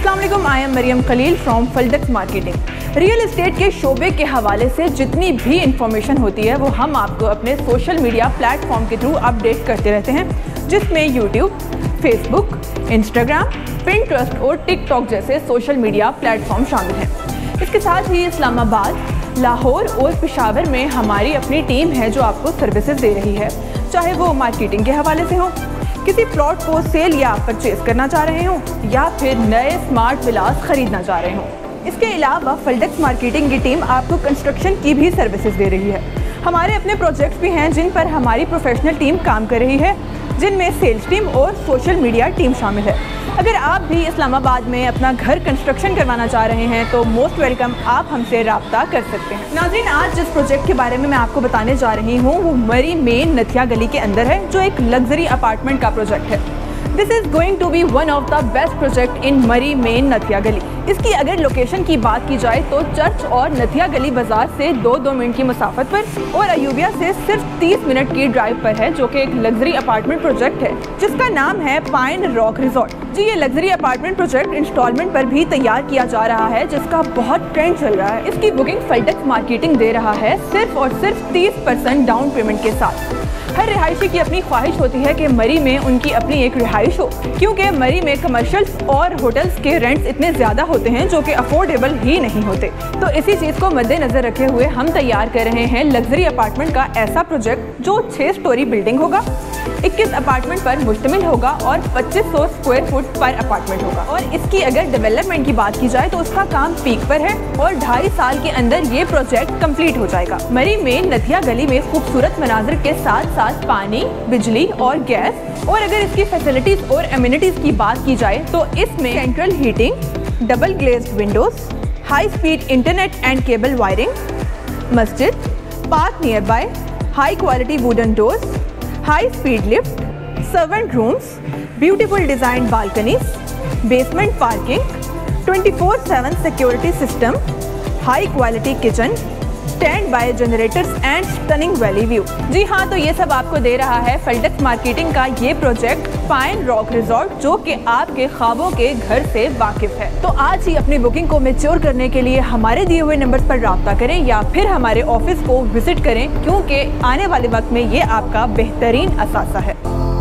अस्सलाम वालेकुम, I am Mariam Khalil from फलडेक्स मार्केटिंग। रियल एस्टेट के शोबे के हवाले से जितनी भी इंफॉर्मेशन होती है वो हम आपको अपने सोशल मीडिया प्लेटफॉर्म के थ्रू अपडेट करते रहते हैं, जिसमें यूट्यूब, फेसबुक, इंस्टाग्राम, पिंटरेस्ट और टिकटॉक जैसे सोशल मीडिया प्लेटफॉर्म शामिल हैं। इसके साथ ही इस्लामाबाद, लाहौर और पेशावर में हमारी अपनी टीम है जो आपको सर्विसेज दे रही है, चाहे वो मार्केटिंग के हवाले से हो, किसी प्लॉट को सेल या परचेज करना चाह रहे हो, या फिर नए स्मार्ट विलास खरीदना चाह रहे हो। इसके अलावा फलडेक्स मार्केटिंग की टीम आपको कंस्ट्रक्शन की भी सर्विसेज दे रही है। हमारे अपने प्रोजेक्ट्स भी हैं जिन पर हमारी प्रोफेशनल टीम काम कर रही है, जिनमें सेल्स टीम और सोशल मीडिया टीम शामिल है। अगर आप भी इस्लामाबाद में अपना घर कंस्ट्रक्शन करवाना चाह रहे हैं तो मोस्ट वेलकम, आप हमसे रब्ता कर सकते हैं। नाज़रीन, आज जिस प्रोजेक्ट के बारे में मैं आपको बताने जा रही हूँ वो मरी मेन नथिया गली के अंदर है, जो एक लग्जरी अपार्टमेंट का प्रोजेक्ट है। This is going to be one of the best project in Murree main नथिया गली। इसकी अगर लोकेशन की बात की जाए तो चर्च और नथिया गली बाजार से 2 मिनट की मुसाफत पर और अयूबिया से सिर्फ 30 मिनट की ड्राइव पर है, जो कि एक लग्जरी अपार्टमेंट प्रोजेक्ट है जिसका नाम है पाइन रॉक रिजॉर्ट। जी, ये लग्जरी अपार्टमेंट प्रोजेक्ट इंस्टॉलमेंट पर भी तैयार किया जा रहा है, जिसका बहुत ट्रेंड चल रहा है। इसकी बुकिंग फलडेक्स मार्केटिंग दे रहा है सिर्फ और सिर्फ 30% डाउन पेमेंट के साथ। हर रिहायशी की अपनी ख्वाहिश होती है कि मरी में उनकी अपनी एक रिहाइश हो, क्योंकि मरी में कमर्शियल्स और होटल्स के रेंट्स इतने ज़्यादा होते हैं जो कि अफोर्डेबल ही नहीं होते। तो इसी चीज़ को मद्देनज़र रखे हुए हम तैयार कर रहे हैं लग्जरी अपार्टमेंट का ऐसा प्रोजेक्ट जो 6 स्टोरी बिल्डिंग होगा, 21 अपार्टमेंट पर मुश्तमिल होगा और 2500 स्क्वायर फुट पर अपार्टमेंट होगा। और इसकी अगर डेवलपमेंट की बात की जाए तो उसका काम पीक पर है और 2.5 साल के अंदर ये प्रोजेक्ट कंप्लीट हो जाएगा। मरी में नथिया गली में खूबसूरत मनाजिर के साथ साथ पानी, बिजली और गैस, और अगर इसकी फैसिलिटीज और एमिनिटीज की बात की जाए तो इसमें central heating, double glazed windows, high speed internet and cable wiring, मस्जिद, park nearby, high quality wooden doors, high speed lift, servant rooms, beautiful design balconies, basement parking, 24/7 security system, high quality kitchen, standby generators and stunning valley view. जी हाँ, तो ये सब आपको दे रहा है फलडेक्स marketing का ये प्रोजेक्ट पाइन रॉक रिजॉर्ट, जो कि आपके ख्वाबों के घर से वाकिफ है। तो आज ही अपनी बुकिंग को मैच्योर करने के लिए हमारे दिए हुए नंबर्स पर राब्ता करें या फिर हमारे ऑफिस को विजिट करें, क्योंकि आने वाले वक्त में ये आपका बेहतरीन असासा है।